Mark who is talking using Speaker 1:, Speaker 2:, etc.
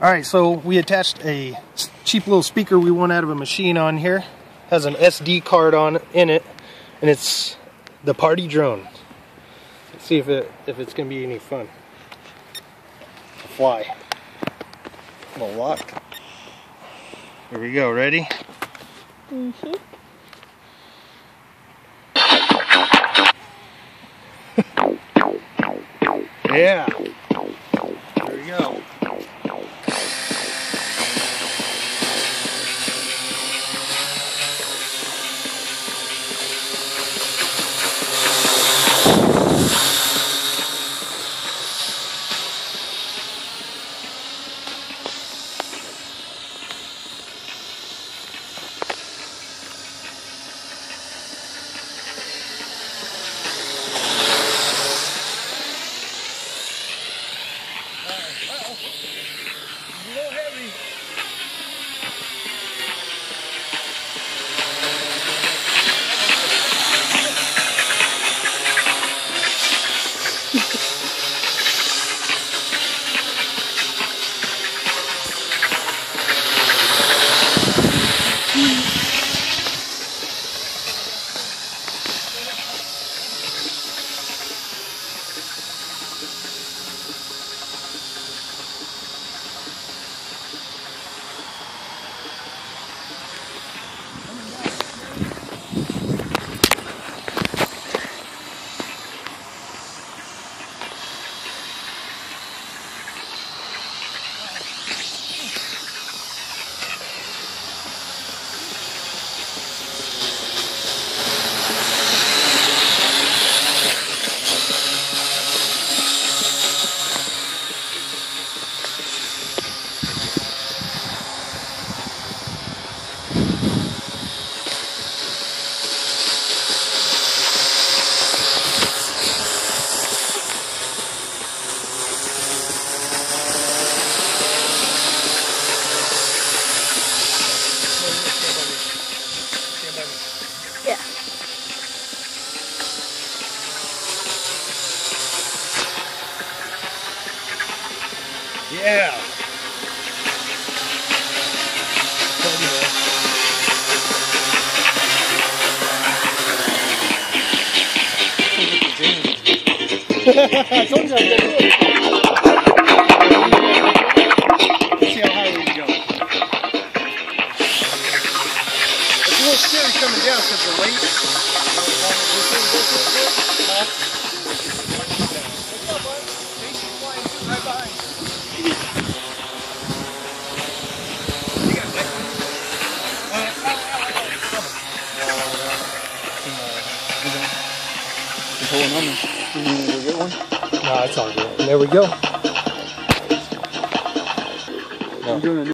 Speaker 1: Alright, so we attached a cheap little speaker we won out of a machine on here. Has an SD card in it, and it's the party drone. Let's see if it's gonna be any fun. Fly. We'll lock. Here we go, ready?
Speaker 2: Mm-hmm.
Speaker 1: Yeah. There we go. A little heavy.
Speaker 2: Yeah.
Speaker 1: Yeah. I told you I could do it. Let's see how high we can go. It's a little scary coming down because the weight. Right behind you. You got that one?
Speaker 3: Pulling on me. You need to get one?
Speaker 1: No, it's all good. There we go.
Speaker 3: No.